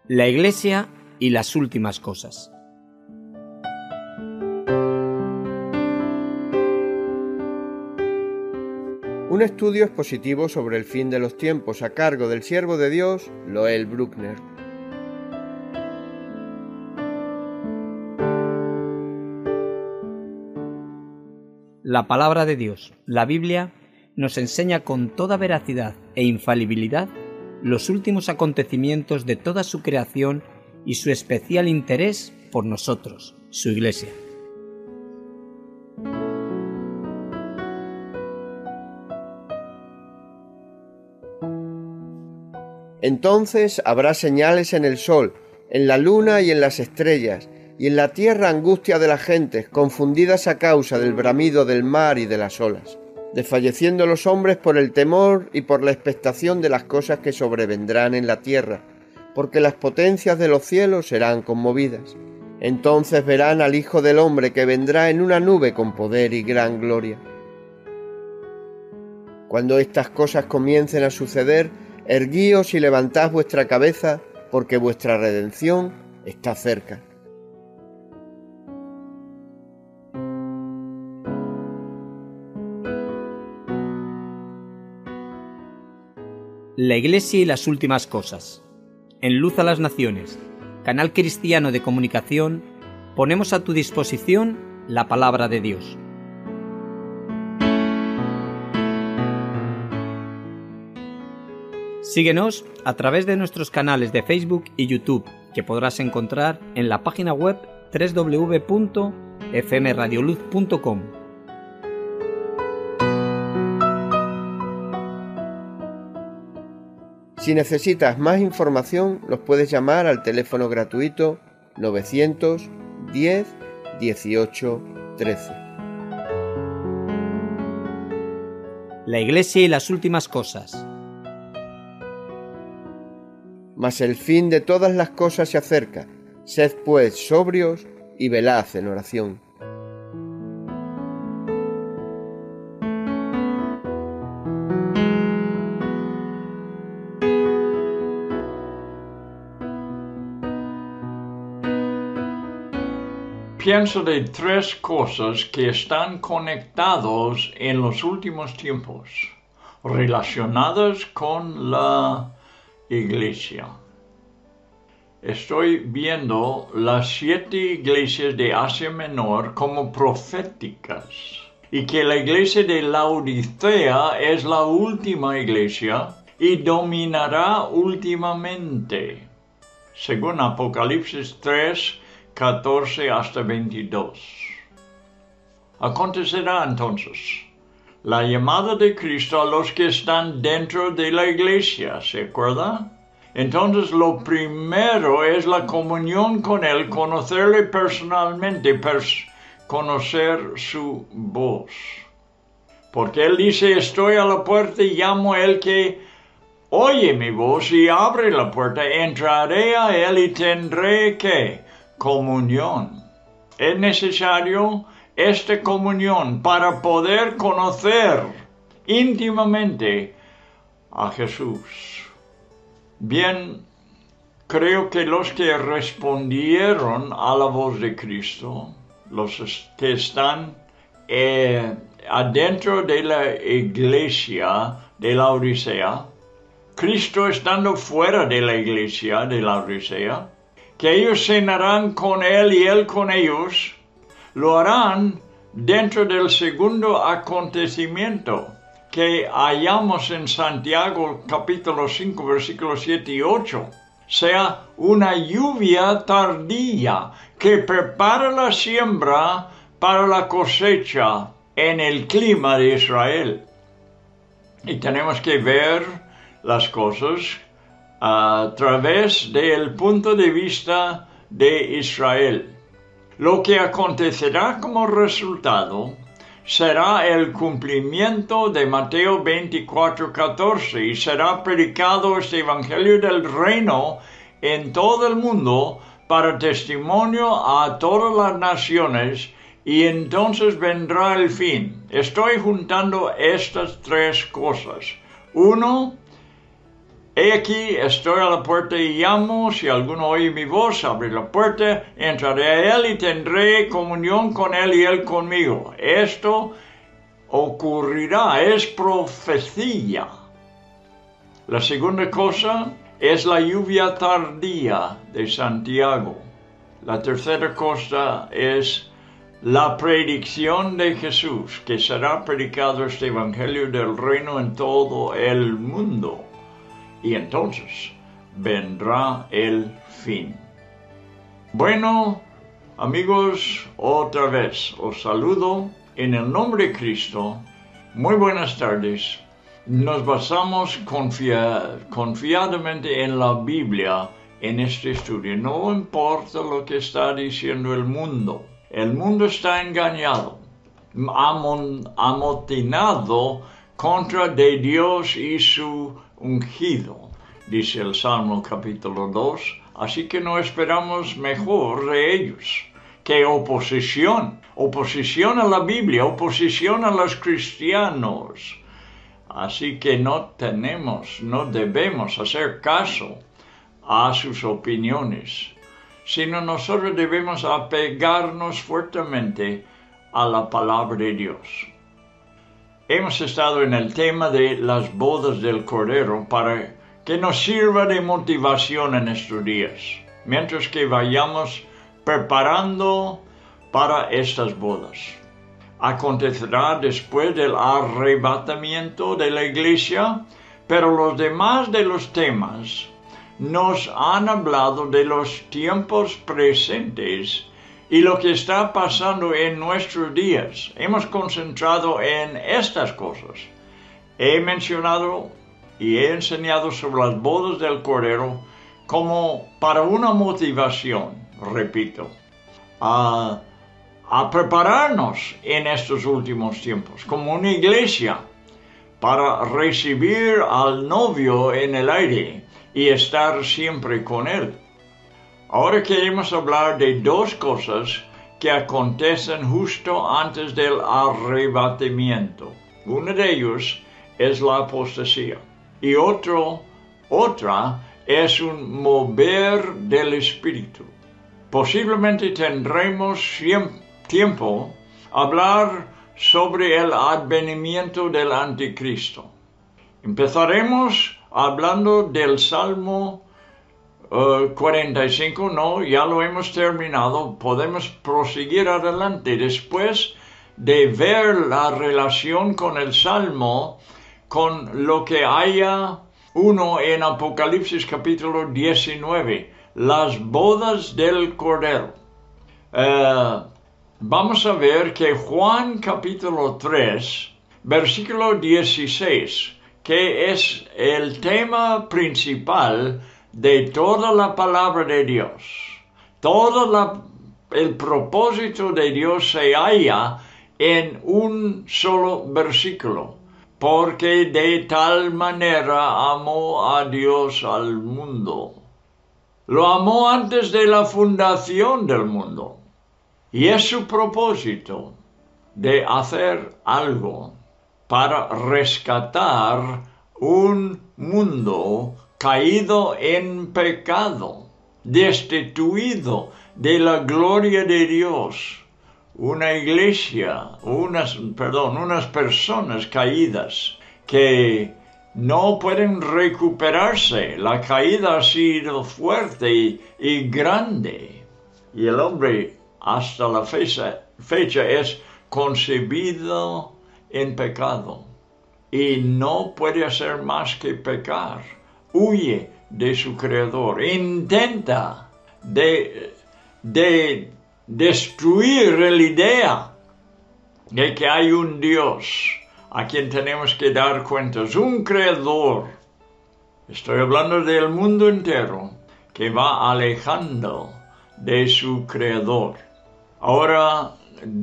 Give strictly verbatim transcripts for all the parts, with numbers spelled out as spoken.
La Iglesia y las últimas cosas. Un estudio expositivo sobre el fin de los tiempos a cargo del siervo de Dios, Loel Bruckner. La palabra de Dios, la Biblia, nos enseña con toda veracidad e infalibilidad los últimos acontecimientos de toda su creación y su especial interés por nosotros, su Iglesia. Entonces habrá señales en el sol, en la luna y en las estrellas, y en la tierra angustia de las gentes, confundidas a causa del bramido del mar y de las olas, desfalleciendo los hombres por el temor y por la expectación de las cosas que sobrevendrán en la tierra, porque las potencias de los cielos serán conmovidas. Entonces verán al Hijo del Hombre que vendrá en una nube con poder y gran gloria. Cuando estas cosas comiencen a suceder, erguíos y levantad vuestra cabeza, porque vuestra redención está cerca. La Iglesia y las últimas cosas. En Luz a las Naciones, canal cristiano de comunicación, ponemos a tu disposición la palabra de Dios. Síguenos a través de nuestros canales de Facebook y YouTube, que podrás encontrar en la página web doble u doble u doble u punto f m radioluz punto com. Si necesitas más información, los puedes llamar al teléfono gratuito novecientos diez dieciocho trece. La Iglesia y las últimas cosas. Mas el fin de todas las cosas se acerca. Sed pues sobrios y velad en oración. Pienso de tres cosas que están conectados en los últimos tiempos, relacionadas con la Iglesia. Estoy viendo las siete iglesias de Asia Menor como proféticas y que la iglesia de Laodicea es la última iglesia y dominará últimamente, según Apocalipsis tres, catorce hasta veintidós. Acontecerá entonces la llamada de Cristo a los que están dentro de la iglesia, ¿se acuerda? Entonces lo primero es la comunión con Él, conocerle personalmente, pers- conocer su voz. Porque Él dice, estoy a la puerta y llamo a Él que oye mi voz y abre la puerta, entraré a Él y tendré, ¿qué? Comunión. Es necesario esta comunión para poder conocer íntimamente a Jesús. Bien, creo que los que respondieron a la voz de Cristo, los que están eh, adentro de la iglesia de la Odisea, Cristo estando fuera de la iglesia de la Odisea, que ellos cenarán con Él y Él con ellos, lo harán dentro del segundo acontecimiento que hallamos en Santiago capítulo cinco versículos siete y ocho. Sea una lluvia tardía que prepara la siembra para la cosecha en el clima de Israel. Y tenemos que ver las cosas a través del punto de vista de Israel. Lo que acontecerá como resultado será el cumplimiento de Mateo veinticuatro catorce y será predicado este evangelio del reino en todo el mundo para testimonio a todas las naciones y entonces vendrá el fin. Estoy juntando estas tres cosas. Uno, He aquí, estoy a la puerta y llamo, si alguno oye mi voz, abre la puerta, entraré a él y tendré comunión con él y él conmigo. Esto ocurrirá, es profecía. La segunda cosa es la lluvia tardía de Santiago. La tercera cosa es la predicción de Jesús, que será predicado este evangelio del reino en todo el mundo. Y entonces vendrá el fin. Bueno, amigos, otra vez os saludo en el nombre de Cristo. Muy buenas tardes. Nos basamos confia- confiadamente en la Biblia en este estudio. No importa lo que está diciendo el mundo. El mundo está engañado, amon- amotinado contra de Dios y su ungido, dice el Salmo capítulo dos, así que no esperamos mejor de ellos que oposición, oposición a la Biblia, oposición a los cristianos. Así que no tenemos, no debemos hacer caso a sus opiniones, sino nosotros debemos apegarnos fuertemente a la palabra de Dios. Hemos estado en el tema de las bodas del Cordero para que nos sirva de motivación en estos días, mientras que vayamos preparando para estas bodas. Acontecerá después del arrebatamiento de la iglesia, pero los demás de los temas nos han hablado de los tiempos presentes y lo que está pasando en nuestros días. Hemos concentrado en estas cosas. He mencionado y he enseñado sobre las bodas del Cordero como para una motivación, repito, a, a prepararnos en estos últimos tiempos, como una iglesia, para recibir al novio en el aire y estar siempre con él. Ahora queremos hablar de dos cosas que acontecen justo antes del arrebatamiento. Uno de ellos es la apostasía y otro, otra es un mover del espíritu. Posiblemente tendremos tiempo a hablar sobre el advenimiento del anticristo. Empezaremos hablando del Salmo Uh, cuarenta y cinco, no, ya lo hemos terminado, podemos proseguir adelante después de ver la relación con el Salmo, con lo que haya uno en Apocalipsis capítulo diecinueve, las bodas del Cordero. Uh, vamos a ver que Juan capítulo tres, versículo dieciséis, que es el tema principal de toda la palabra de Dios. Todo la, el propósito de Dios se halla en un solo versículo. Porque de tal manera amó a Dios al mundo. Lo amó antes de la fundación del mundo. Y es su propósito de hacer algo para rescatar un mundo caído en pecado, destituido de la gloria de Dios, una iglesia, unas, perdón, unas personas caídas que no pueden recuperarse. La caída ha sido fuerte y, y grande, y el hombre hasta la fecha, fecha es concebido en pecado y no puede hacer más que pecar. Huye de su creador, intenta de, de destruir la idea de que hay un Dios a quien tenemos que dar cuentas, un creador. Estoy hablando del mundo entero que va alejando de su creador. Ahora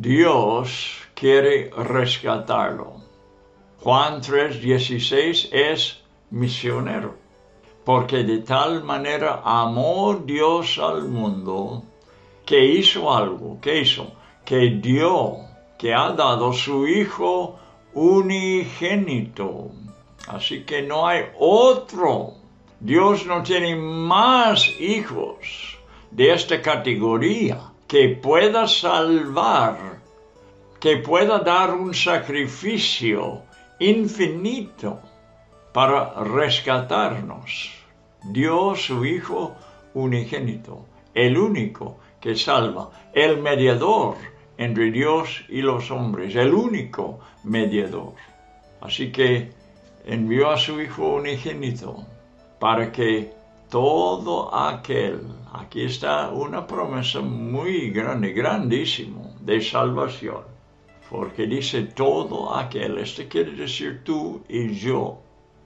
Dios quiere rescatarlo. Juan tres dieciséis es misionero. Porque de tal manera amó Dios al mundo, que hizo algo, que hizo, que dio, que ha dado su Hijo unigénito. Así que no hay otro Dios no tiene más hijos de esta categoría que pueda salvar, que pueda dar un sacrificio infinito para rescatarnos. Dios, su Hijo unigénito, el único que salva, el mediador entre Dios y los hombres, el único mediador. Así que envió a su Hijo unigénito para que todo aquel, aquí está una promesa muy grande, grandísimo, de salvación, porque dice todo aquel, esto quiere decir tú y yo,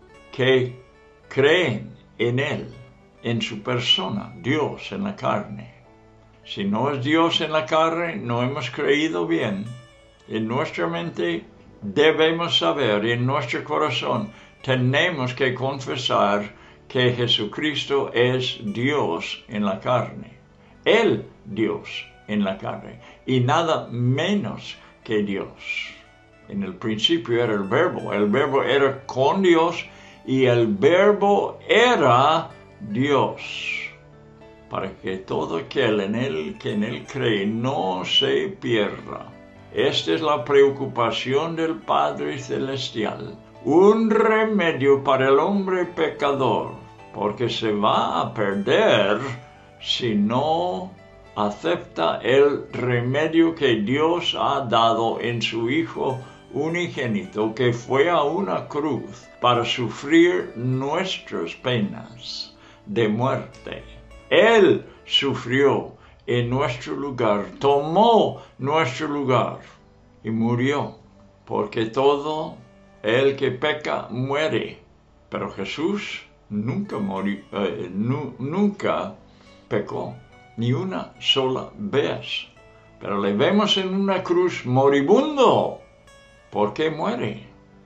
que creen en Él, en su persona, Dios en la carne. Si no es Dios en la carne, no hemos creído bien. En nuestra mente debemos saber, en nuestro corazón tenemos que confesar que Jesucristo es Dios en la carne. Él Dios en la carne y nada menos que Dios. En el principio era el Verbo, el Verbo era con Dios y el Verbo era Dios, para que todo aquel en él que en él cree no se pierda. Esta es la preocupación del Padre Celestial, un remedio para el hombre pecador, porque se va a perder si no acepta el remedio que Dios ha dado en su Hijo unigénito, que fue a una cruz para sufrir nuestras penas de muerte. Él sufrió en nuestro lugar, tomó nuestro lugar y murió, porque todo el que peca muere. Pero Jesús nunca murió, eh, nu, nunca pecó, ni una sola vez. Pero le vemos en una cruz moribundo. ¿Por qué muere?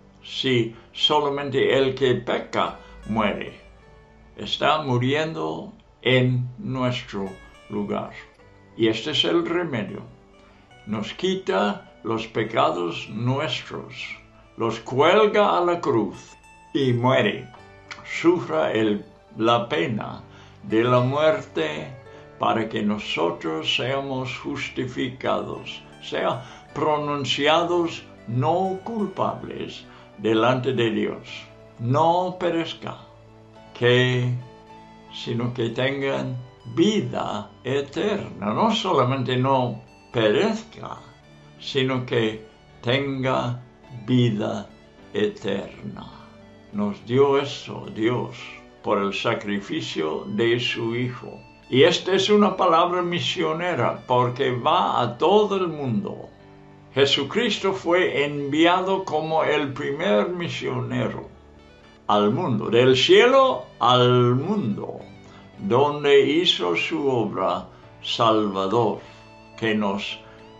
Si solamente el que peca muere. Está muriendo en nuestro lugar. Y este es el remedio. Nos quita los pecados nuestros, los cuelga a la cruz y muere. Sufra el, la pena de la muerte para que nosotros seamos justificados, sean pronunciados no culpables delante de Dios. No perezca, que, sino que tengan vida eterna. No solamente no perezca, sino que tenga vida eterna. Nos dio eso Dios por el sacrificio de su Hijo. Y esta es una palabra misionera porque va a todo el mundo. Jesucristo fue enviado como el primer misionero al mundo, del cielo al mundo, donde hizo su obra salvador, que nos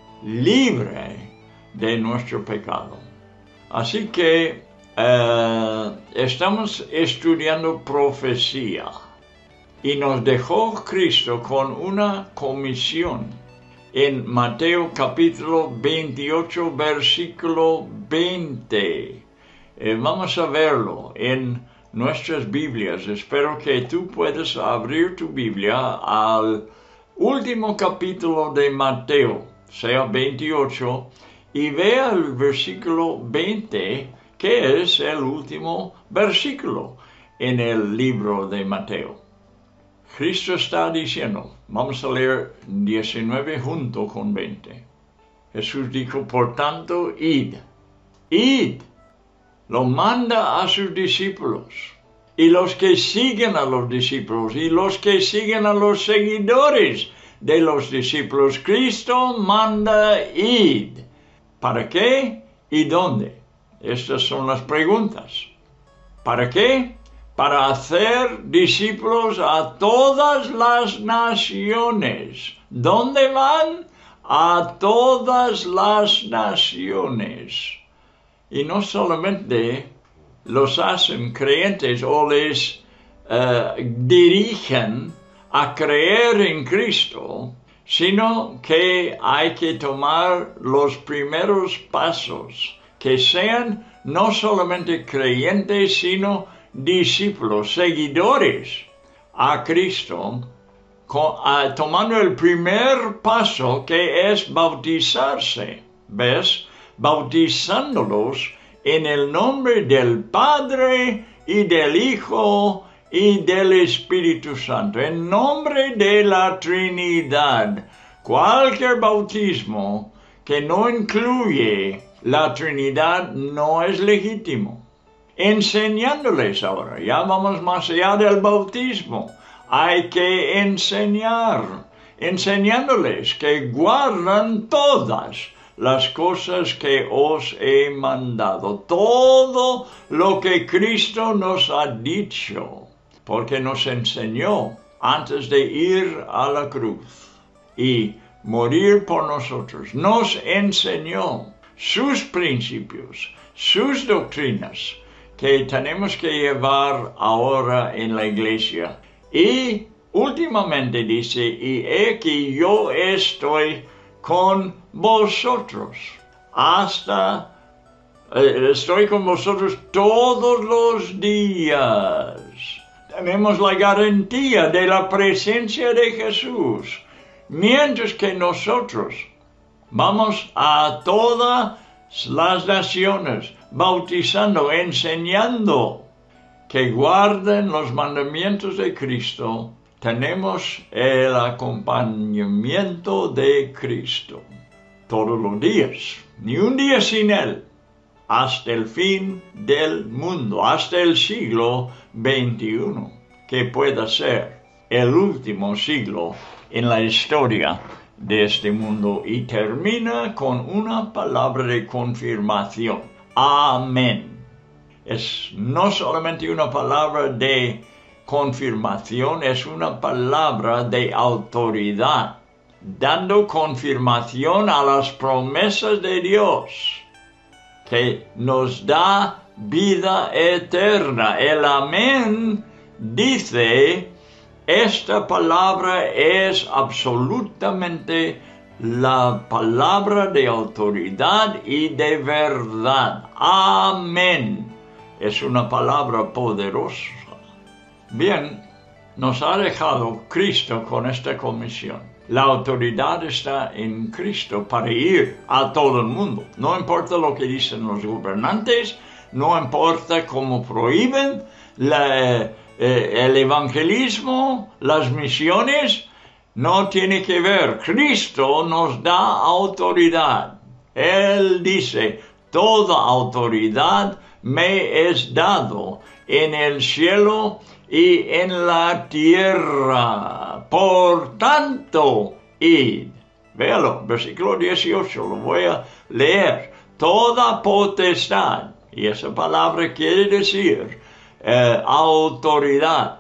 libre de nuestro pecado. Así que eh, estamos estudiando profecía y nos dejó Cristo con una comisión en Mateo capítulo veintiocho, versículo veinte. Eh, vamos a verlo en nuestras Biblias. Espero que tú puedas abrir tu Biblia al último capítulo de Mateo, sea veintiocho, y vea el versículo veinte, que es el último versículo en el libro de Mateo. Cristo está diciendo, vamos a leer diecinueve junto con veinte. Jesús dijo, por tanto, id, id, lo manda a sus discípulos, y los que siguen a los discípulos, y los que siguen a los seguidores de los discípulos. Cristo manda id. ¿Para qué y dónde? Estas son las preguntas. ¿Para qué? Para hacer discípulos a todas las naciones. ¿Dónde van? A todas las naciones. Y no solamente los hacen creyentes o les uh, dirigen a creer en Cristo, sino que hay que tomar los primeros pasos, que sean no solamente creyentes, sino discípulos, seguidores a Cristo, con, uh, tomando el primer paso que es bautizarse, ¿ves? Bautizándolos en el nombre del Padre y del Hijo y del Espíritu Santo, en nombre de la Trinidad. Cualquier bautismo que no incluye la Trinidad no es legítimo. Enseñándoles ahora, ya vamos más allá del bautismo, hay que enseñar, enseñándoles que guardan todas las cosas que os he mandado, todo lo que Cristo nos ha dicho, porque nos enseñó antes de ir a la cruz y morir por nosotros. Nos enseñó sus principios, sus doctrinas, que tenemos que llevar ahora en la iglesia. Y últimamente dice, y he que yo estoy con vosotros hasta, eh, estoy con vosotros todos los días. Tenemos la garantía de la presencia de Jesús, mientras que nosotros vamos a todas las naciones, bautizando, enseñando que guarden los mandamientos de Cristo. Tenemos el acompañamiento de Cristo todos los días, ni un día sin Él, hasta el fin del mundo, hasta el siglo veintiuno, que pueda ser el último siglo en la historia de este mundo. Y termina con una palabra de confirmación. Amén. Es no solamente una palabra de confirmación, es una palabra de autoridad, dando confirmación a las promesas de Dios, que nos da vida eterna. El amén dice, esta palabra es absolutamente la palabra de autoridad y de verdad. Amén. Es una palabra poderosa. Bien, nos ha dejado Cristo con esta comisión. La autoridad está en Cristo para ir a todo el mundo. No importa lo que dicen los gobernantes, no importa cómo prohíben la, eh, el evangelismo, las misiones, no tiene que ver. Cristo nos da autoridad. Él dice, toda autoridad me es dado en el cielo y en la tierra. Por tanto, id. Véalo, versículo dieciocho, lo voy a leer. Toda potestad, y esa palabra quiere decir eh, autoridad,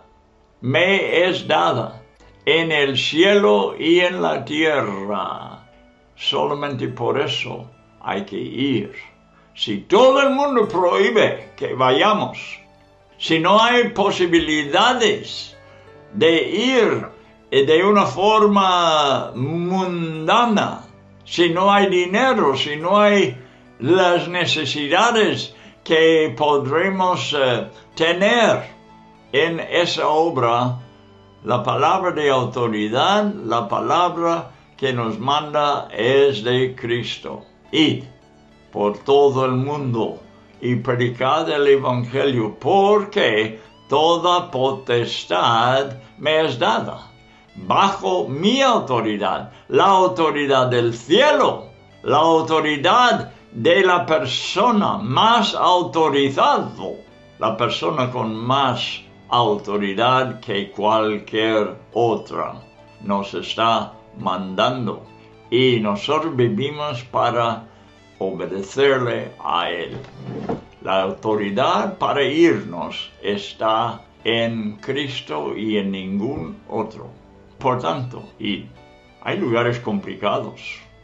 me es dada en el cielo y en la tierra. Solamente por eso hay que ir. Si todo el mundo prohíbe que vayamos, si no hay posibilidades de ir de una forma mundana, si no hay dinero, si no hay las necesidades que podremos uh, tener en esa obra, la palabra de autoridad, la palabra que nos manda es de Cristo. Id por todo el mundo y predicad el Evangelio, porque toda potestad me es dada, bajo mi autoridad, la autoridad del cielo, la autoridad de la persona más autorizado, la persona con más autoridad que cualquier otra nos está mandando, y nosotros vivimos para obedecerle a Él. La autoridad para irnos está en Cristo y en ningún otro. Por tanto, id. Hay lugares complicados.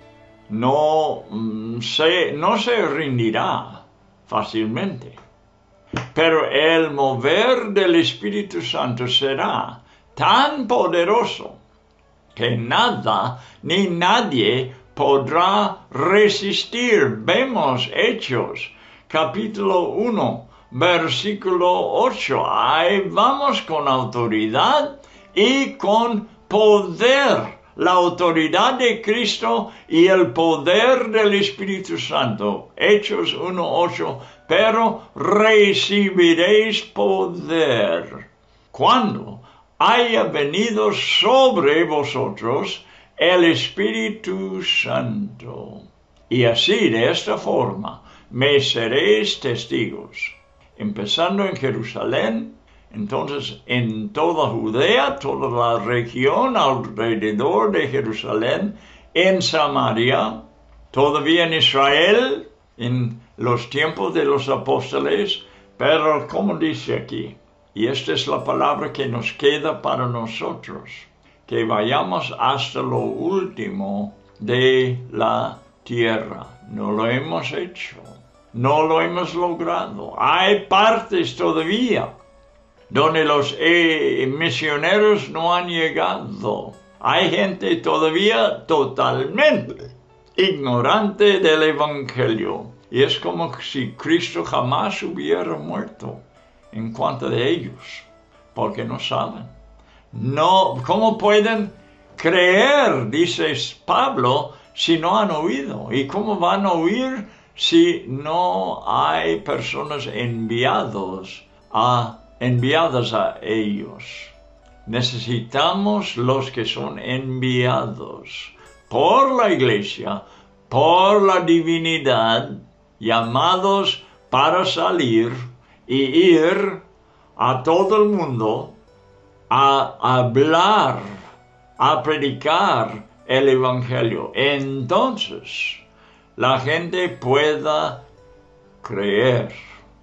No se, no se rendirá fácilmente. Pero el mover del Espíritu Santo será tan poderoso que nada ni nadie podrá resistir. Vemos Hechos, capítulo uno, versículo ocho. Ahí vamos con autoridad y con poder. La autoridad de Cristo y el poder del Espíritu Santo. Hechos uno ocho. Pero recibiréis poder cuando haya venido sobre vosotros el Espíritu Santo. Y así, de esta forma, me seréis testigos, empezando en Jerusalén, entonces en toda Judea, toda la región alrededor de Jerusalén, en Samaria, todavía en Israel, en los tiempos de los apóstoles, pero como dice aquí, y esta es la palabra que nos queda para nosotros, que vayamos hasta lo último de la tierra. No lo hemos hecho, no lo hemos logrado. Hay partes todavía donde los eh, misioneros no han llegado. Hay gente todavía totalmente ignorante del Evangelio. Y es como si Cristo jamás hubiera muerto en cuanto de ellos, porque no saben. No, ¿cómo pueden creer, dice Pablo, si no han oído? ¿Y cómo van a oír si no hay personas enviados a, enviadas a ellos? Necesitamos los que son enviados por la iglesia, por la divinidad, llamados para salir y ir a todo el mundo a hablar, a predicar el Evangelio. Entonces, la gente pueda creer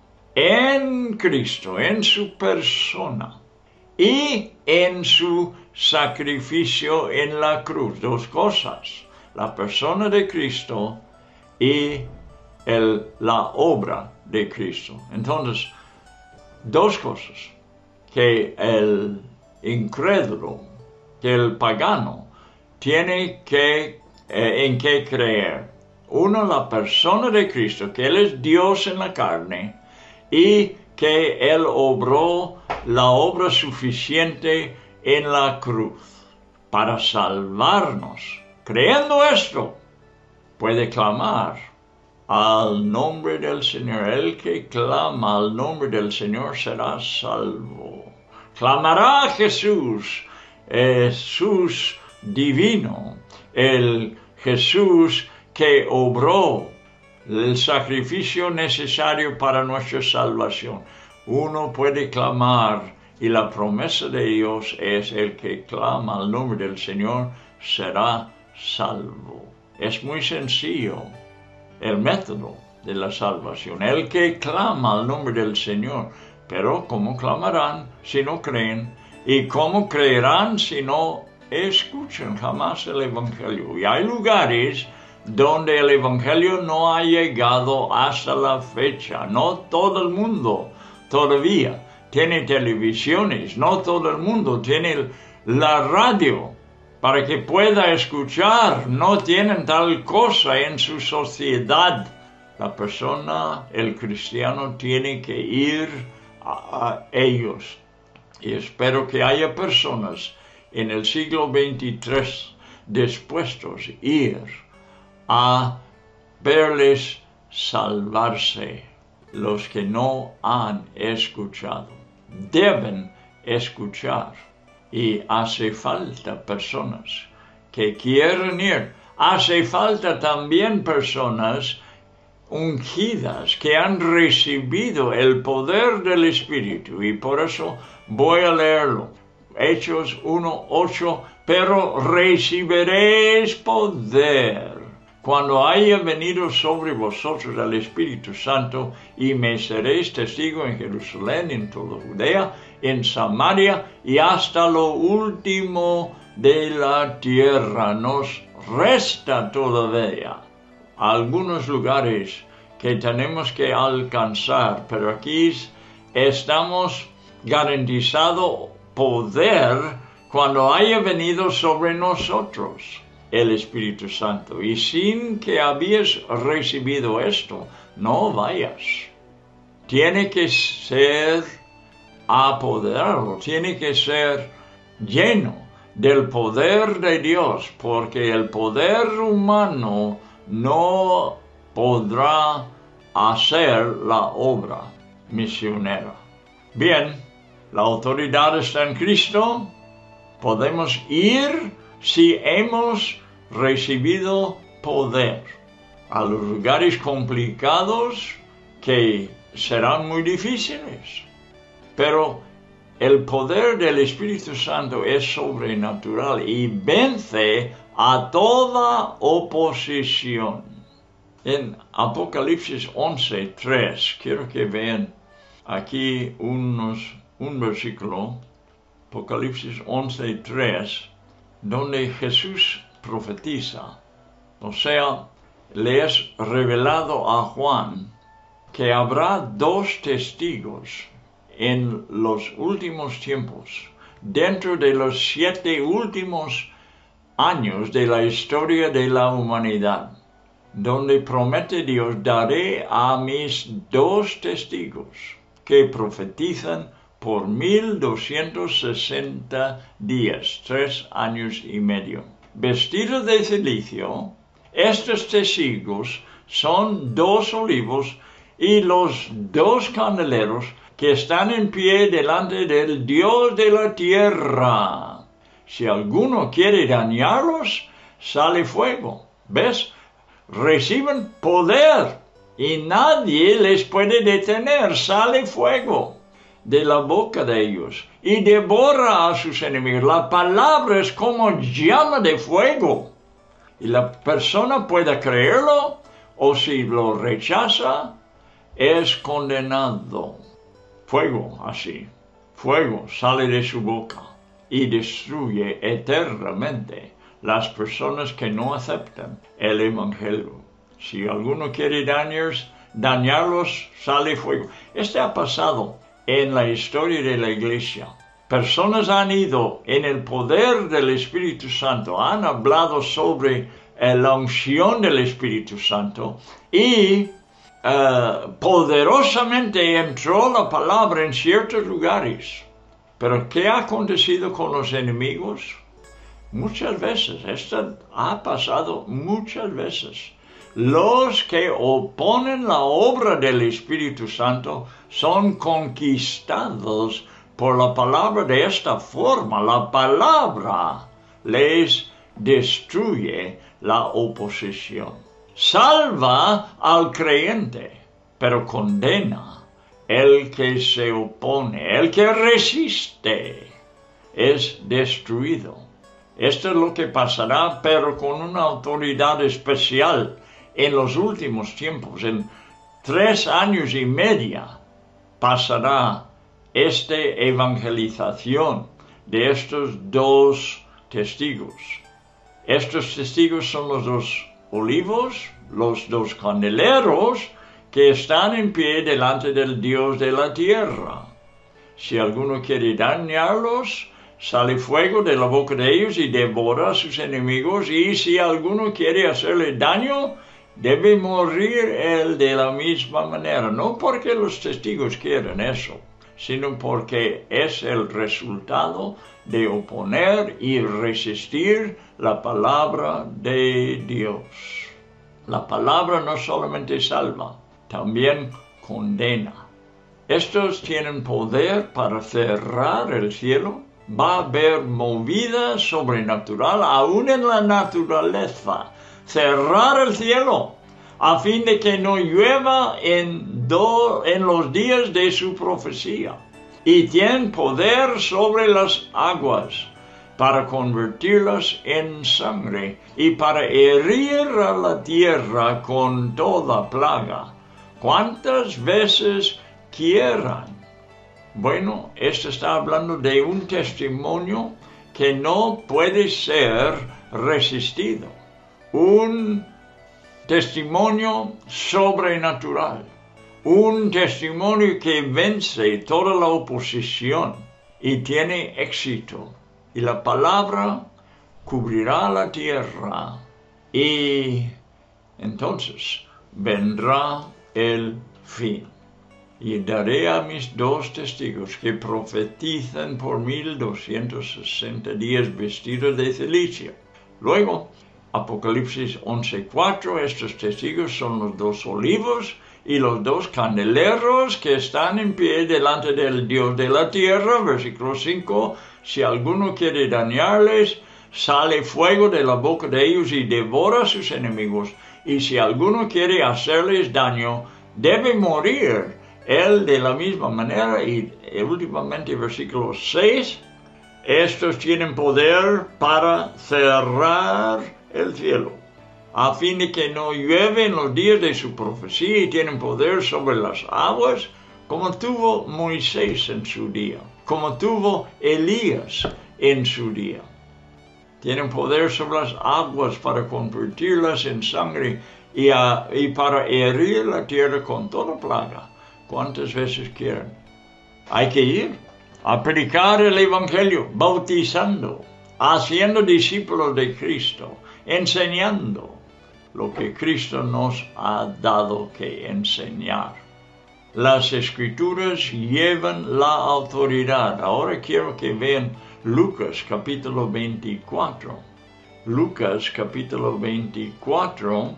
en Cristo, en su persona y en su sacrificio en la cruz. Dos cosas, la persona de Cristo y el, la obra de Cristo. Entonces, dos cosas que el incrédulo, que el pagano tiene que, eh, en que creer. Uno, la persona de Cristo, que Él es Dios en la carne y que Él obró la obra suficiente en la cruz para salvarnos. Creyendo esto, puede clamar al nombre del Señor. El que clama al nombre del Señor será salvo. Clamará a Jesús, Jesús divino, el Jesús que obró el sacrificio necesario para nuestra salvación. Uno puede clamar y la promesa de Dios es: el que clama al nombre del Señor será salvo. Es muy sencillo el método de la salvación. El que clama al nombre del Señor. Pero ¿cómo clamarán si no creen? ¿Y cómo creerán si no escuchan jamás el Evangelio? Y hay lugares donde el Evangelio no ha llegado hasta la fecha. No todo el mundo todavía tiene televisiones. No todo el mundo tiene la radio para que pueda escuchar. No tienen tal cosa en su sociedad. La persona, el cristiano, tiene que ir a ellos. Y espero que haya personas en el siglo veintitrés dispuestos a ir a verles salvarse. Los que no han escuchado deben escuchar, y hace falta personas que quieren ir. Hace falta también personas ungidas que han recibido el poder del Espíritu, y por eso voy a leerlo. Hechos uno ocho. Pero recibiréis poder cuando haya venido sobre vosotros el Espíritu Santo, y me seréis testigo en Jerusalén, en toda Judea, en Samaria y hasta lo último de la tierra. Nos resta todavía algunos lugares que tenemos que alcanzar, pero aquí estamos garantizado poder cuando haya venido sobre nosotros el Espíritu Santo. Y sin que habías recibido esto, no vayas. tiene que ser apoderado, tiene que ser lleno del poder de Dios, porque el poder humano no podrá hacer la obra misionera. Bien, la autoridad está en Cristo. Podemos ir si hemos recibido poder a los lugares complicados que serán muy difíciles. Pero el poder del Espíritu Santo es sobrenatural y vence a toda oposición. En Apocalipsis once, tres, quiero que vean aquí unos, un versículo, Apocalipsis once, tres, donde Jesús profetiza. O sea, le es revelado a Juan que habrá dos testigos en los últimos tiempos, dentro de los siete últimos años de la historia de la humanidad, donde promete Dios: daré a mis dos testigos que profetizan por mil doscientos sesenta días, tres años y medio. Vestidos de cilicio, estos testigos son dos olivos y los dos candeleros que están en pie delante del Dios de la tierra. Si alguno quiere dañarlos, sale fuego. ¿Ves? Reciben poder y nadie les puede detener. Sale fuego de la boca de ellos y devora a sus enemigos. La palabra es como llama de fuego. Y la persona puede creerlo, o si lo rechaza, es condenado. Fuego así, fuego sale de su boca y destruye eternamente las personas que no aceptan el Evangelio. Si alguno quiere dañarlos, dañarlos, sale fuego. Esto ha pasado en la historia de la Iglesia. Personas han ido en el poder del Espíritu Santo, han hablado sobre eh, la unción del Espíritu Santo y Uh, poderosamente entró la palabra en ciertos lugares. Pero ¿qué ha acontecido con los enemigos? Muchas veces, esto ha pasado muchas veces. Los que oponen la obra del Espíritu Santo son conquistados por la palabra de esta forma. La palabra les destruye la oposición. Salva al creyente, pero condena el que se opone, el que resiste, es destruido. Esto es lo que pasará, pero con una autoridad especial en los últimos tiempos. En tres años y media pasará esta evangelización de estos dos testigos. Estos testigos son los dos olivos, los dos candeleros que están en pie delante del Dios de la tierra. Si alguno quiere dañarlos, sale fuego de la boca de ellos y devora a sus enemigos, y si alguno quiere hacerle daño, debe morir él de la misma manera. No porque los testigos quieren eso, sino porque es el resultado de oponer y resistir la palabra de Dios. La palabra no solamente salva, también condena. Estos tienen poder para cerrar el cielo. Va a haber movida sobrenatural aún en la naturaleza. Cerrar el cielo a fin de que no llueva en, do, en los días de su profecía. Y tienen poder sobre las aguas para convertirlas en sangre y para herir a la tierra con toda plaga, cuantas veces quieran. Bueno, esto está hablando de un testimonio que no puede ser resistido. Un testimonio sobrenatural. Un testimonio que vence toda la oposición y tiene éxito. Y la palabra cubrirá la tierra y entonces vendrá el fin. y daré a mis dos testigos que profetizan por mil doscientos sesenta días vestidos de cilicio. Luego, Apocalipsis once cuatro, estos testigos son los dos olivos y los dos candeleros que están en pie delante del Dios de la tierra. Versículo cinco, si alguno quiere dañarles, sale fuego de la boca de ellos y devora a sus enemigos. Y si alguno quiere hacerles daño, debe morir él de la misma manera. Y últimamente, versículo seis, estos tienen poder para cerrar el cielo, a fin de que no llueve en los días de su profecía, y tienen poder sobre las aguas, como tuvo Moisés en su día, como tuvo Elías en su día. Tienen poder sobre las aguas para convertirlas en sangre y, a, y para herir la tierra con toda plaga, cuantas veces quieran. Hay que ir a predicar el Evangelio, bautizando, haciendo discípulos de Cristo, enseñando lo que Cristo nos ha dado que enseñar. Las Escrituras llevan la autoridad. Ahora quiero que vean Lucas capítulo veinticuatro. Lucas capítulo veinticuatro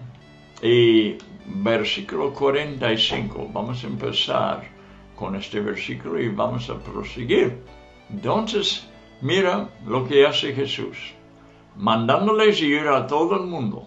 y versículo cuarenta y cinco. Vamos a empezar con este versículo y vamos a proseguir. Entonces, mira lo que hace Jesús, mandándoles ir a todo el mundo.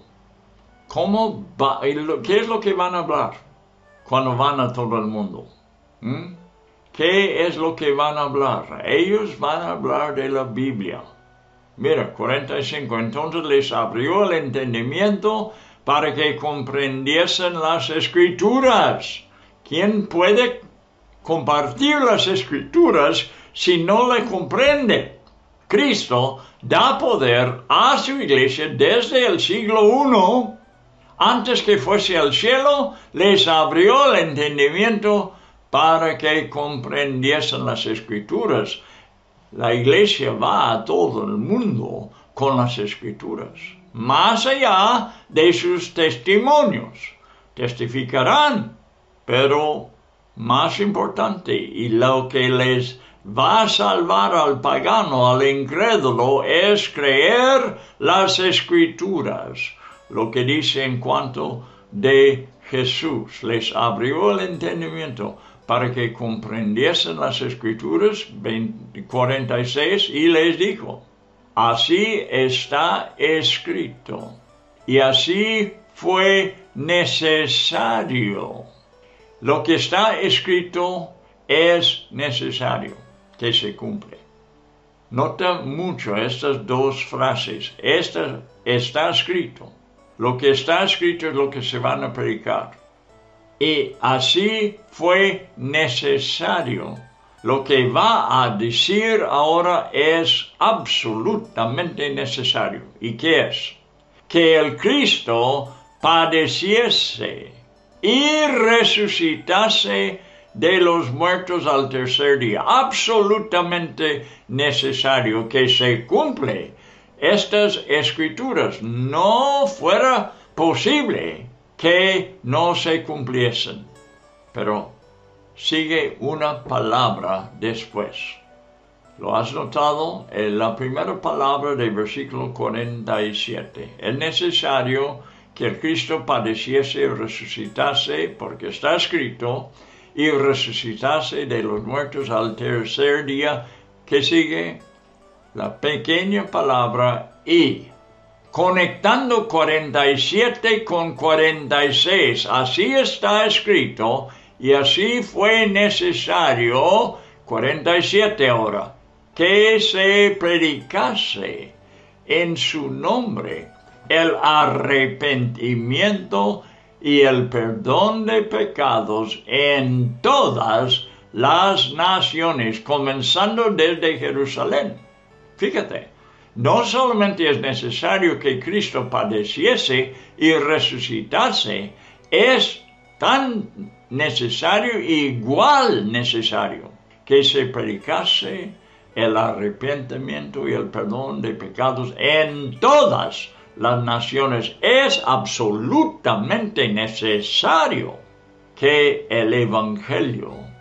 ¿Cómo va, ¿Qué es lo que van a hablar cuando van a todo el mundo? ¿Mm? ¿Qué es lo que van a hablar? Ellos van a hablar de la Biblia. Mira, cuarenta y cinco. Entonces les abrió el entendimiento para que comprendiesen las Escrituras. ¿Quién puede compartir las Escrituras si no le comprende? Cristo da poder a su iglesia desde el siglo primero. Antes que fuese al cielo, les abrió el entendimiento para que comprendiesen las Escrituras. La iglesia va a todo el mundo con las Escrituras, más allá de sus testimonios. Testificarán, pero más importante, y lo que les va a salvar al pagano, al incrédulo, es creer las Escrituras. Lo que dice en cuanto de Jesús, les abrió el entendimiento para que comprendiesen las Escrituras, cuarenta y seis, y les dijo, así está escrito, y así fue necesario. Lo que está escrito es necesario que se cumple. Nota mucho estas dos frases. Esta está escrito. Lo que está escrito es lo que se van a predicar. Y así fue necesario. Lo que va a decir ahora es absolutamente necesario. ¿Y qué es? Que el Cristo padeciese y resucitase de los muertos al tercer día. Absolutamente necesario que se cumple estas Escrituras. No fuera posible que no se cumpliesen. Pero sigue una palabra después. ¿Lo has notado? En la primera palabra del versículo cuarenta y siete. Es necesario que el Cristo padeciese y resucitase, porque está escrito, y resucitase de los muertos al tercer día. ¿Qué sigue? La pequeña palabra y. Conectando cuarenta y siete con cuarenta y seis. Así está escrito, y así fue necesario, cuarenta y siete ahora, que se predicase en su nombre el arrepentimiento y el perdón de pecados en todas las naciones, comenzando desde Jerusalén. Fíjate, no solamente es necesario que Cristo padeciese y resucitase, es tan necesario, igual necesario, que se predicase el arrepentimiento y el perdón de pecados en todas las naciones. Es absolutamente necesario que el Evangelio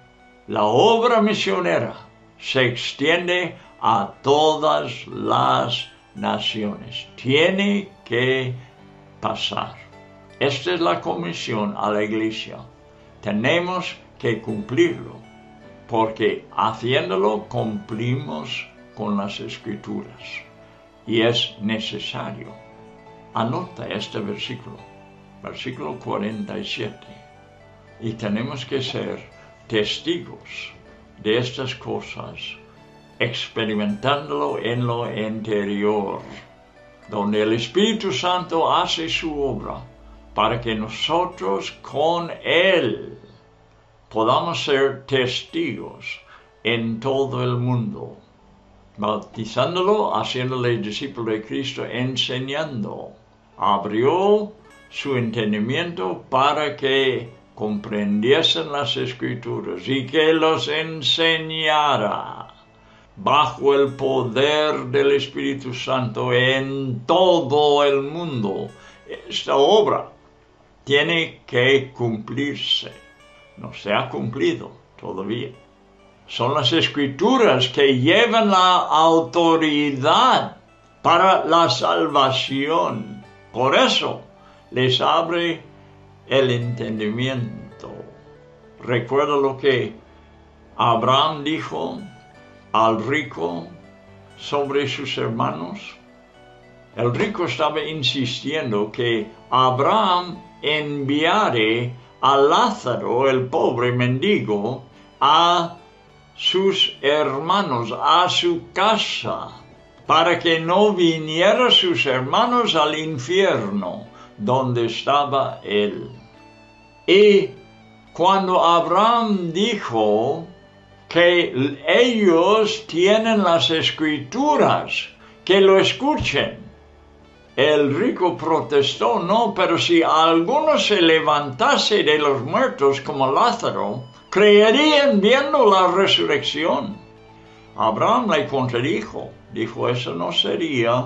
la obra misionera se extiende a todas las naciones. Tiene que pasar. Esta es la comisión a la iglesia. Tenemos que cumplirlo, porque haciéndolo cumplimos con las Escrituras. Y es necesario. Anota este versículo, versículo cuarenta y siete. Y tenemos que ser testigos de estas cosas, experimentándolo en lo interior, donde el Espíritu Santo hace su obra para que nosotros con Él podamos ser testigos en todo el mundo, bautizándolo, haciéndole discípulo de Cristo, enseñando. Abrió su entendimiento para que comprendiesen las Escrituras y que los enseñara bajo el poder del Espíritu Santo en todo el mundo. Esta obra tiene que cumplirse. No se ha cumplido todavía. Son las Escrituras que llevan la autoridad para la salvación. Por eso les abre el entendimiento. Recuerda lo que Abraham dijo al rico sobre sus hermanos. El rico estaba insistiendo que Abraham enviare a Lázaro, el pobre mendigo, a sus hermanos, a su casa, para que no vinieran sus hermanos al infierno donde estaba él. Y cuando Abraham dijo que ellos tienen las Escrituras, que lo escuchen, el rico protestó: no, pero si alguno se levantase de los muertos como Lázaro, creerían viendo la resurrección. Abraham le contradijo, dijo: eso no sería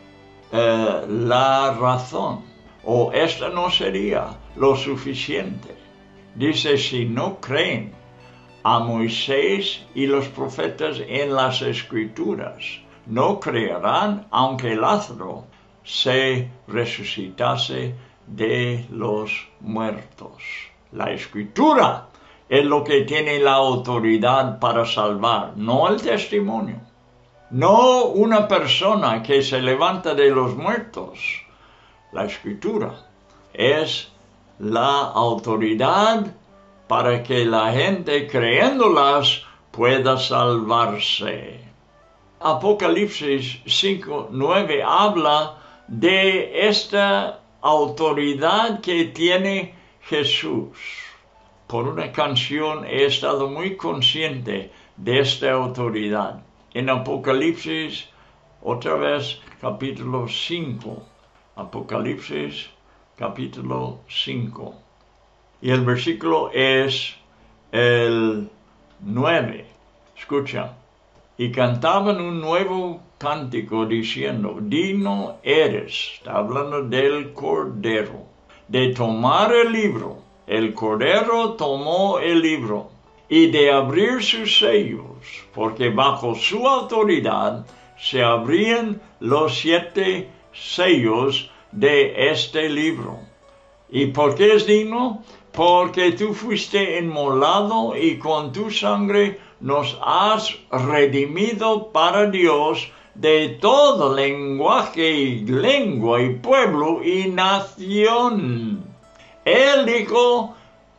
eh, la razón, o esta no sería lo suficiente. Dice: si no creen a Moisés y los profetas en las Escrituras, no creerán aunque Lázaro se resucitase de los muertos. La Escritura es lo que tiene la autoridad para salvar, no el testimonio, no una persona que se levanta de los muertos. La Escritura es la autoridad para que la gente, creyéndolas, pueda salvarse. Apocalipsis cinco nueve habla de esta autoridad que tiene Jesús. Por una canción he estado muy consciente de esta autoridad. En Apocalipsis, otra vez, capítulo cinco. Apocalipsis, capítulo cinco. Y el versículo es el nueve. Escucha. Y cantaban un nuevo cántico diciendo: digno eres, está hablando del Cordero, de tomar el libro. El Cordero tomó el libro y de abrir sus sellos, porque bajo su autoridad se abrían los siete sellos de este libro. ¿Y por qué es digno? Porque tú fuiste inmolado y con tu sangre nos has redimido para Dios de todo lenguaje y lengua y pueblo y nación. Él dijo: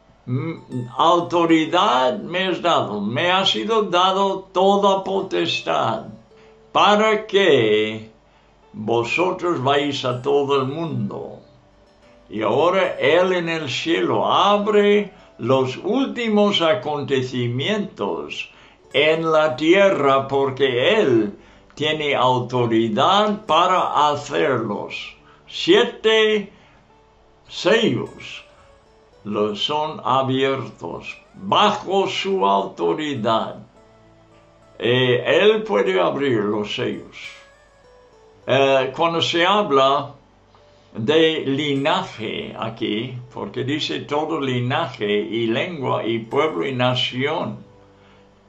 autoridad me has dado, me ha sido dado toda potestad, para que vosotros vais a todo el mundo. Y ahora Él en el cielo abre los últimos acontecimientos en la tierra, porque Él tiene autoridad para hacerlos. Siete sellos los son abiertos bajo su autoridad. Eh, él puede abrir los sellos. Eh, cuando se habla de linaje aquí, porque dice todo linaje y lengua y pueblo y nación,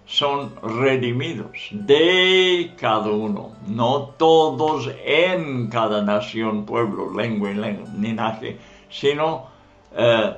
son redimidos de cada uno, no todos en cada nación, pueblo, lengua y linaje, sino uh,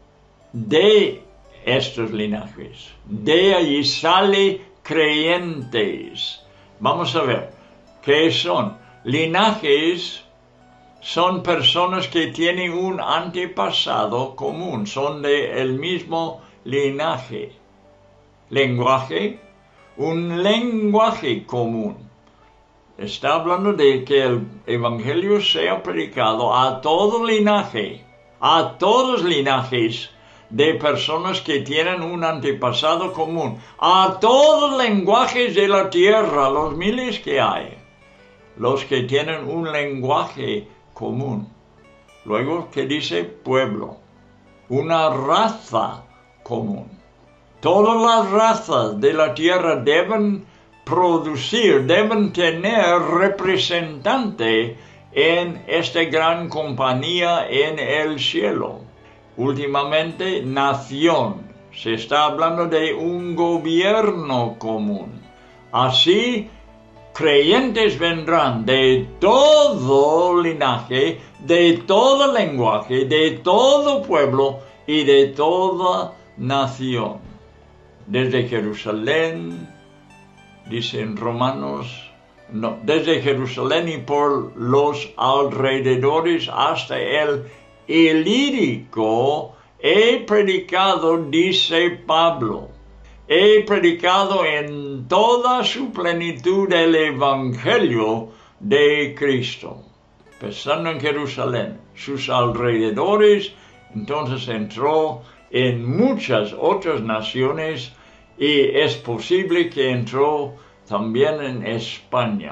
de estos linajes. De allí sale creyentes. Vamos a ver, ¿qué son? Linajes son personas que tienen un antepasado común, son del mismo linaje. Lenguaje, un lenguaje común. Está hablando de que el evangelio sea predicado a todo linaje, a todos linajes de personas que tienen un antepasado común, a todos lenguajes de la tierra, los miles que hay, los que tienen un lenguaje común. Luego, ¿qué dice? Pueblo, una raza común. Todas las razas de la tierra deben producir, deben tener representante en esta gran compañía en el cielo. Últimamente, nación. Se está hablando de un gobierno común. Así, creyentes vendrán de todo linaje, de todo lenguaje, de todo pueblo y de toda nación. Desde Jerusalén, dice en Romanos, no, desde Jerusalén y por los alrededores hasta el Ilírico, he predicado, dice Pablo, he predicado en toda su plenitud el Evangelio de Cristo. Pensando en Jerusalén, sus alrededores, entonces entró en muchas otras naciones y es posible que entró también en España.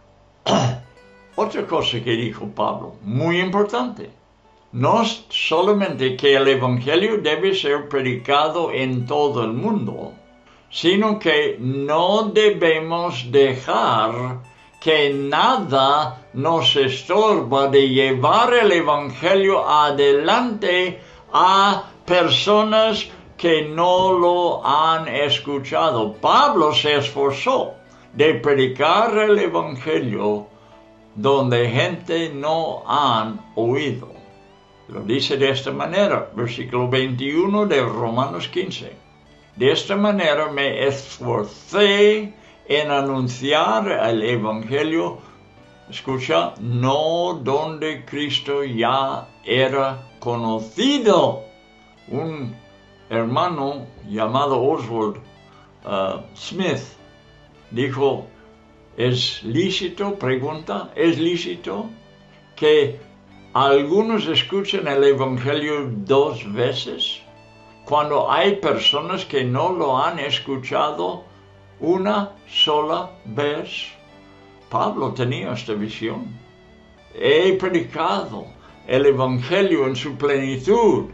Otra cosa que dijo Pablo, muy importante, no solamente que el Evangelio debe ser predicado en todo el mundo, sino que no debemos dejar que nada nos estorba de llevar el Evangelio adelante a personas que no lo han escuchado. Pablo se esforzó de predicar el Evangelio donde gente no han oído. Lo dice de esta manera, versículo veintiuno de Romanos quince. De esta manera me esforcé en anunciar el Evangelio, escucha, no donde Cristo ya era conocido. Un hermano llamado Oswald uh, Smith dijo, ¿es lícito? Pregunta, ¿es lícito que algunos escuchen el Evangelio dos veces cuando hay personas que no lo han escuchado una sola vez? Pablo tenía esta visión. He predicado el Evangelio en su plenitud,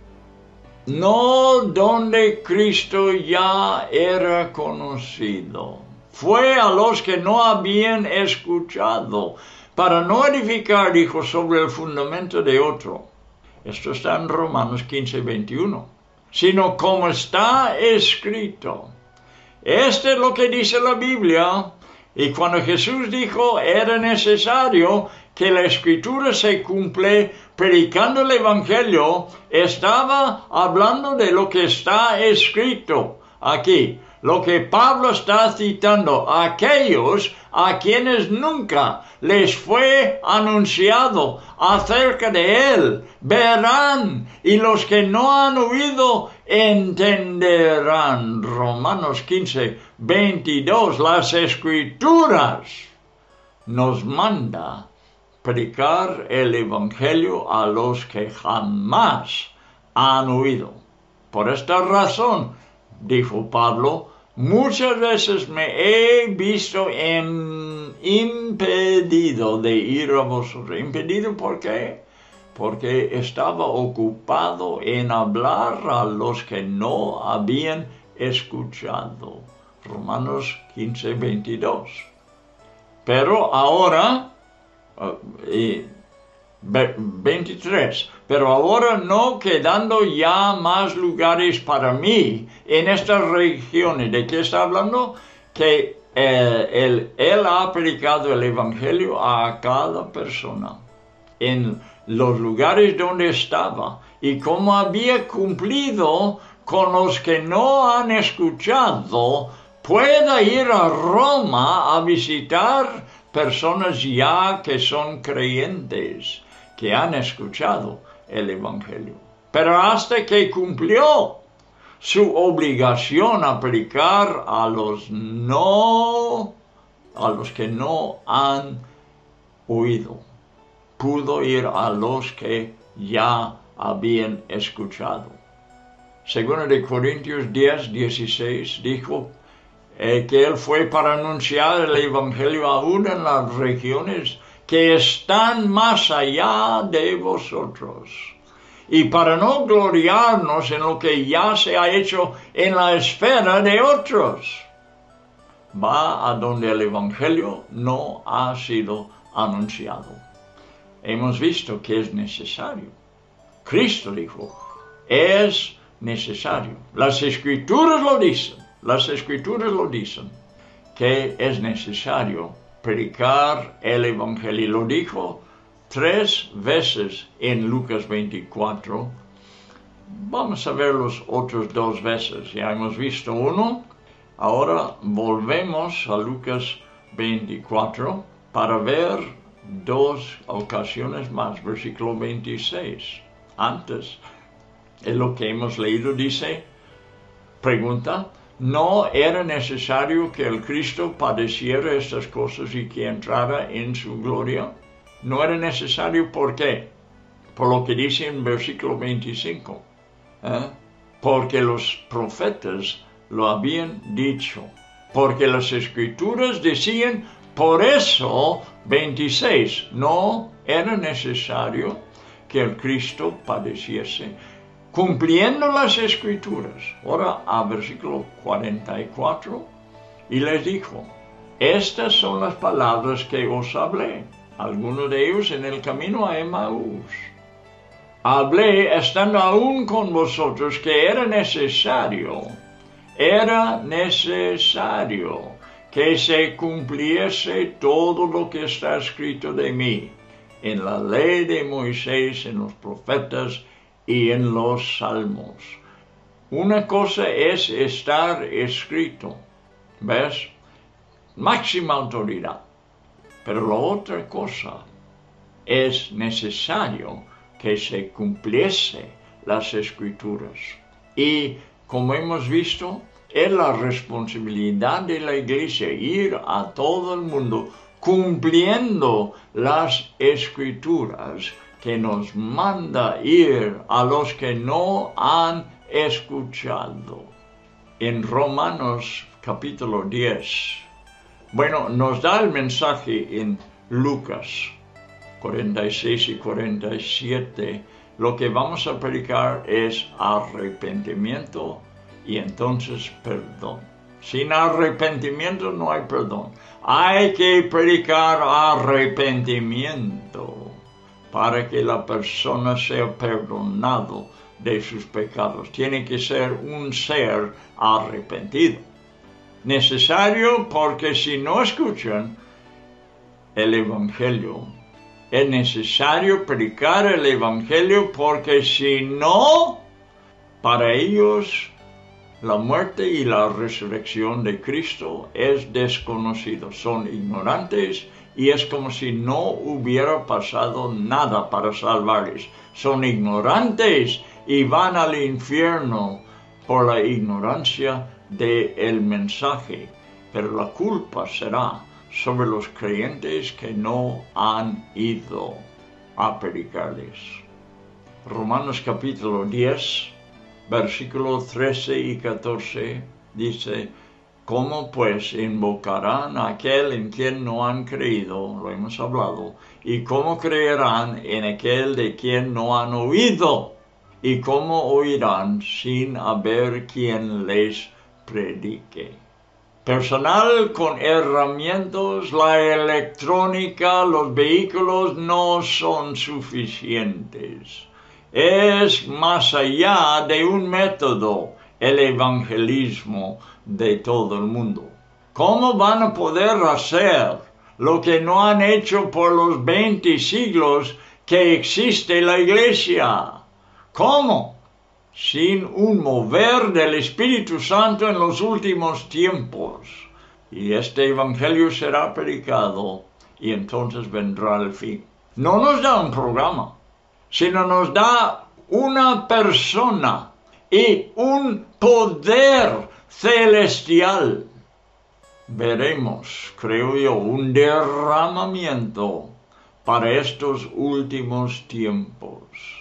no donde Cristo ya era conocido. Fue a los que no habían escuchado, para no edificar, dijo, sobre el fundamento de otro. Esto está en Romanos quince, veintiuno. Sino como está escrito. Este es lo que dice la Biblia. Y cuando Jesús dijo, era necesario que la Escritura se cumple predicando el Evangelio, estaba hablando de lo que está escrito aquí. Lo que Pablo está citando, aquellos a quienes nunca les fue anunciado acerca de él, verán, y los que no han oído entenderán. Romanos quince, veintidós, las Escrituras nos manda predicar el Evangelio a los que jamás han oído. Por esta razón, dijo Pablo, muchas veces me he visto en, impedido de ir a vosotros. ¿Impedido por qué? Porque estaba ocupado en hablar a los que no habían escuchado. Romanos quince, veintidós. Pero ahora, uh, y veintitrés. Pero ahora no quedando ya más lugares para mí en estas regiones. ¿De qué está hablando? Que eh, él, él ha predicado el Evangelio a cada persona en los lugares donde estaba, y como había cumplido con los que no han escuchado, pueda ir a Roma a visitar personas ya que son creyentes, que han escuchado el Evangelio. Pero hasta que cumplió su obligación a predicar a los no, a los que no han oído, pudo ir a los que ya habían escuchado. Según de Corintios diez, dieciséis, dijo eh, que él fue para anunciar el Evangelio aún en las regiones que están más allá de vosotros, y para no gloriarnos en lo que ya se ha hecho en la esfera de otros. Va a donde el Evangelio no ha sido anunciado. Hemos visto que es necesario. Cristo dijo, es necesario. Las Escrituras lo dicen, las Escrituras lo dicen, que es necesario predicar el Evangelio. Lo dijo tres veces en Lucas veinticuatro. Vamos a ver los otros dos veces. Ya hemos visto uno. Ahora volvemos a Lucas veinticuatro para ver dos ocasiones más. Versículo veintiséis. Antes, en lo que hemos leído dice, pregunta, ¿no era necesario que el Cristo padeciera estas cosas y que entrara en su gloria? No era necesario, ¿por qué? Por lo que dice en versículo veinticinco. ¿eh? Porque los profetas lo habían dicho. Porque las Escrituras decían, por eso, veintiséis, no era necesario que el Cristo padeciese, cumpliendo las Escrituras. Ahora a versículo cuarenta y cuatro, y les dijo, estas son las palabras que os hablé, algunos de ellos en el camino a Emaús. Hablé estando aún con vosotros que era necesario, era necesario que se cumpliese todo lo que está escrito de mí, en la ley de Moisés, en los profetas y en los salmos. Una cosa es estar escrito, ¿ves? Máxima autoridad. Pero la otra cosa es necesario que se cumpliese las Escrituras. Y como hemos visto, es la responsabilidad de la Iglesia ir a todo el mundo cumpliendo las Escrituras, que nos manda ir a los que no han escuchado. En Romanos capítulo diez, bueno, nos da el mensaje en Lucas cuarenta y seis y cuarenta y siete. Lo que vamos a predicar es arrepentimiento y entonces perdón. Sin arrepentimiento no hay perdón. Hay que predicar arrepentimiento para que la persona sea perdonado de sus pecados. Tiene que ser un ser arrepentido. Necesario porque si no escuchan el Evangelio, es necesario predicar el Evangelio porque si no, para ellos la muerte y la resurrección de Cristo es desconocido. Son ignorantes y es como si no hubiera pasado nada para salvarles. Son ignorantes y van al infierno por la ignorancia del mensaje. Pero la culpa será sobre los creyentes que no han ido a predicarles. Romanos capítulo diez, versículos trece y catorce dice, ¿cómo pues invocarán a aquel en quien no han creído? Lo hemos hablado. ¿Y cómo creerán en aquel de quien no han oído? ¿Y cómo oirán sin haber quien les predique? Personal con herramientas, la electrónica, los vehículos no son suficientes. Es más allá de un método el evangelismo de todo el mundo. ¿Cómo van a poder hacer lo que no han hecho por los veinte siglos que existe la Iglesia? ¿Cómo? Sin un mover del Espíritu Santo en los últimos tiempos. Y este evangelio será predicado y entonces vendrá el fin. No nos da un programa, sino nos da una persona y un poder celestial. Veremos, creo yo, un derramamiento para estos últimos tiempos.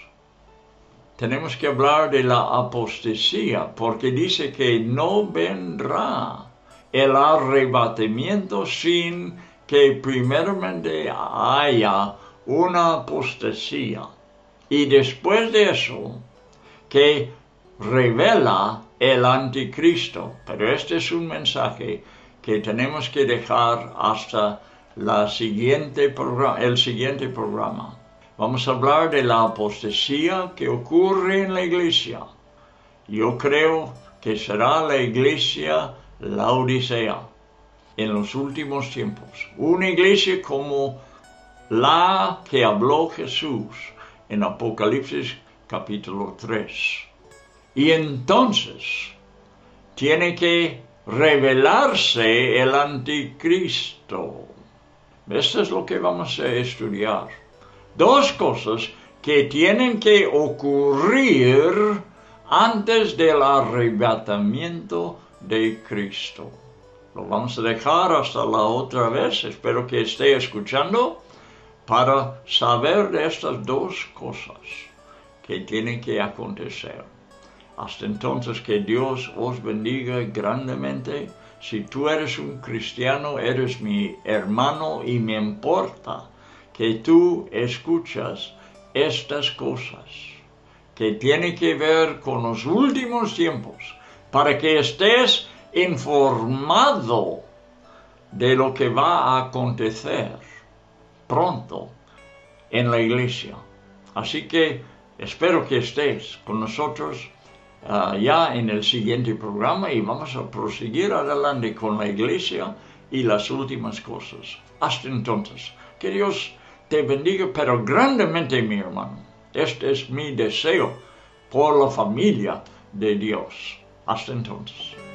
Tenemos que hablar de la apostasía, porque dice que no vendrá el arrebatamiento sin que primeramente haya una apostasía. Y después de eso, que revela el anticristo. Pero este es un mensaje que tenemos que dejar hasta la siguiente programa, el siguiente programa. Vamos a hablar de la apostasía que ocurre en la iglesia. Yo creo que será la iglesia Laodicea en los últimos tiempos. Una iglesia como la que habló Jesús en Apocalipsis capítulo tres. Y entonces tiene que revelarse el anticristo. Esto es lo que vamos a estudiar. Dos cosas que tienen que ocurrir antes del arrebatamiento de Cristo. Lo vamos a dejar hasta la otra vez. Espero que esté escuchando para saber de estas dos cosas que tienen que acontecer. Hasta entonces, que Dios os bendiga grandemente. Si tú eres un cristiano, eres mi hermano y me importa que tú escuchas estas cosas que tienen que ver con los últimos tiempos, para que estés informado de lo que va a acontecer pronto en la iglesia. Así que espero que estés con nosotros uh, ya en el siguiente programa, y vamos a proseguir adelante con la iglesia y las últimas cosas. Hasta entonces, que Dios te bendiga, pero grandemente, mi hermano. Este es mi deseo por la familia de Dios. Hasta entonces.